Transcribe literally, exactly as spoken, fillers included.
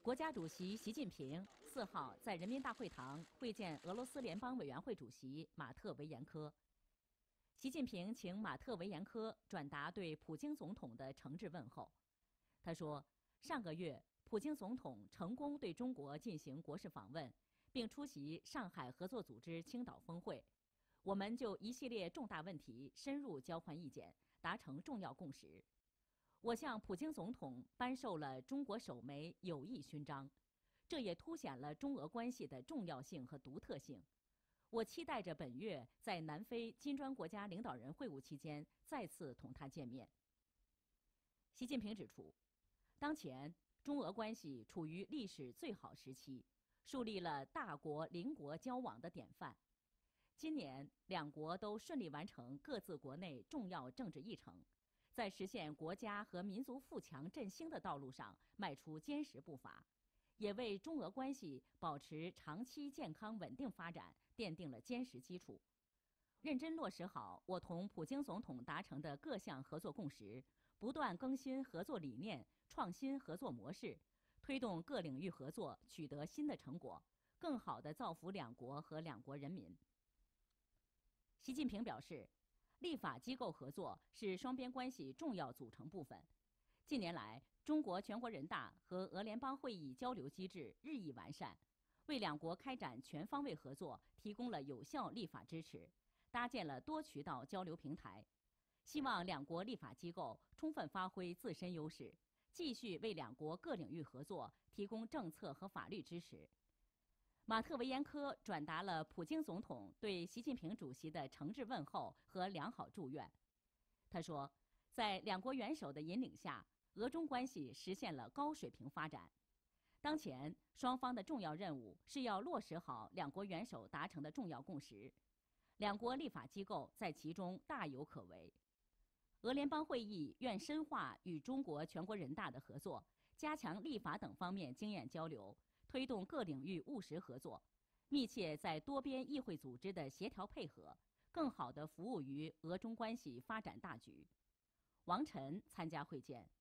国家主席习近平四号在人民大会堂会见俄罗斯联邦委员会主席马特维延科。习近平请马特维延科转达对普京总统的诚挚问候。他说，上个月普京总统成功对中国进行国事访问，并出席上海合作组织青岛峰会。我们就一系列重大问题深入交换意见，达成重要共识。我向普京总统颁授了中国首枚友谊勋章，这也凸显了中俄关系的重要性和独特性。我期待着本月在南非金砖国家领导人会晤期间再次同他见面。习近平指出，当前中俄关系处于历史最好时期，树立了大国邻国交往的典范。今年，两国都顺利完成各自国内重要政治议程，在实现国家和民族富强振兴的道路上迈出坚实步伐，也为中俄关系保持长期健康稳定发展奠定了坚实基础。认真落实好我同普京总统达成的各项合作共识，不断更新合作理念，创新合作模式，推动各领域合作取得新的成果，更好地造福两国和两国人民。习近平表示，立法机构合作是双边关系重要组成部分。近年来，中国全国人大和俄联邦会议交流机制日益完善，为两国开展全方位合作提供了有效立法支持，搭建了多渠道交流平台。希望两国立法机构充分发挥自身优势，继续为两国各领域合作提供政策和法律支持。马特维延科转达了普京总统对习近平主席的诚挚问候和良好祝愿。他说，在两国元首的引领下，俄中关系实现了高水平发展。当前，双方的重要任务是要落实好两国元首达成的重要共识，两国立法机构在其中大有可为。俄联邦会议愿深化与中国全国人大的合作，加强立法等方面经验交流，推动各领域务实合作，密切在多边议会组织的协调配合，更好地服务于俄中关系发展大局。王晨参加会见。